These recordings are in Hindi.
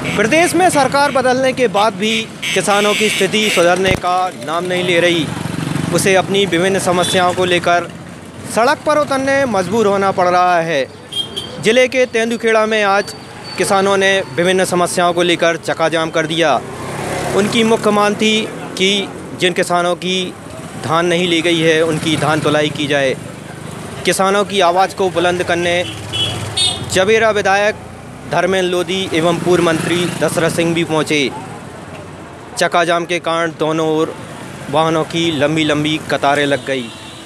प्रदेश में सरकार बदलने के बाद भी किसानों की स्थिति सुधरने का नाम नहीं ले रही। उसे अपनी विभिन्न समस्याओं को लेकर सड़क पर उतरने मजबूर होना पड़ रहा है। जिले के तेंदुखेड़ा में आज किसानों ने विभिन्न समस्याओं को लेकर चक्का जाम कर दिया। उनकी मुख्य मांग थी कि जिन किसानों की धान नहीं ली गई है उनकी धान तुलाई की जाए। किसानों की आवाज़ को बुलंद करने जबेरा विधायक धर्मेंद्र लोधी एवं पूर्व मंत्री दशरथ सिंह भी पहुंचे। चक्का जाम के कारण दोनों ओर वाहनों की लंबी लंबी कतारें लग गई।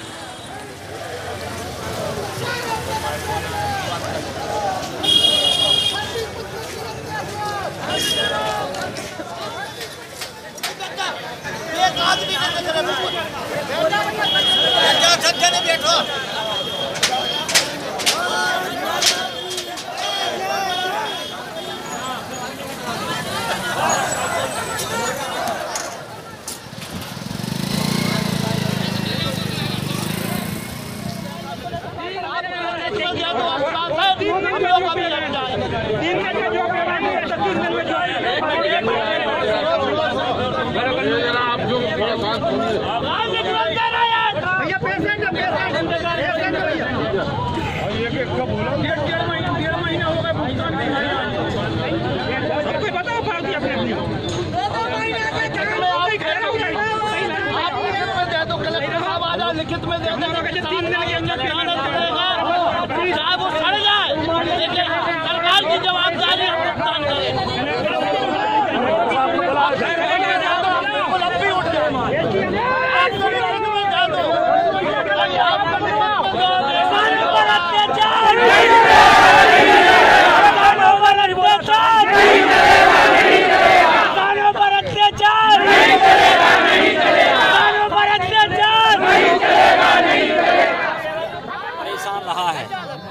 लिखित में दे दो कि 3 दिन के अंदर चाहे वो सड़ जाए, लेकिन सरकार की जवाबदारी हम भुगतान रहा है।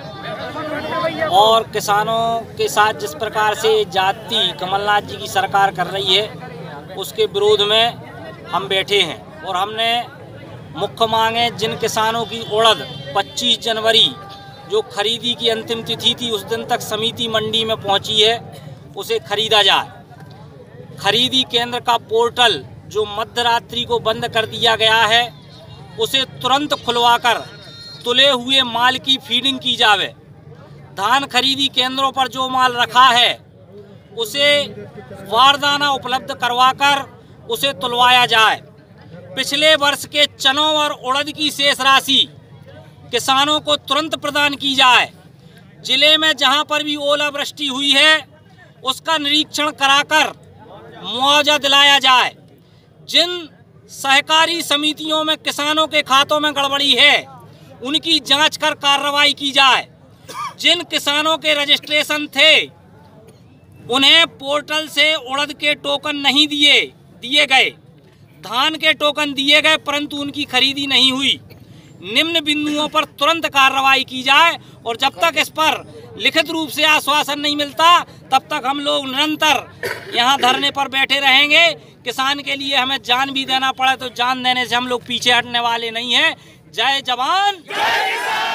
और किसानों के साथ जिस प्रकार से जाति कमलनाथ जी की सरकार कर रही है उसके विरोध में हम बैठे हैं। और हमने मुख्य मांगे, जिन किसानों की उड़द 25 जनवरी जो खरीदी की अंतिम तिथि थी उस दिन तक समिति मंडी में पहुंची है, उसे खरीदा जाए। खरीदी केंद्र का पोर्टल जो मध्य रात्रि को बंद कर दिया गया है उसे तुरंत खुलवाकर तुले हुए माल की फीडिंग की जावे। धान खरीदी केंद्रों पर जो माल रखा है उसे वारदाना उपलब्ध करवाकर उसे तुलवाया जाए। पिछले वर्ष के चनों और उड़द की शेष राशि किसानों को तुरंत प्रदान की जाए। जिले में जहां पर भी ओलावृष्टि हुई है उसका निरीक्षण कराकर मुआवजा दिलाया जाए। जिन सहकारी समितियों में किसानों के खातों में गड़बड़ी है उनकी जांच कर कार्रवाई की जाए। जिन किसानों के रजिस्ट्रेशन थे उन्हें पोर्टल से उड़द के टोकन नहीं दिए गए, धान के टोकन दिए गए परंतु उनकी खरीदी नहीं हुई। निम्न बिंदुओं पर तुरंत कार्रवाई की जाए और जब तक इस पर लिखित रूप से आश्वासन नहीं मिलता तब तक हम लोग निरंतर यहाँ धरने पर बैठे रहेंगे। किसान के लिए हमें जान भी देना पड़े तो जान देने से हम लोग पीछे हटने वाले नहीं हैं। जय जवान जय किसान।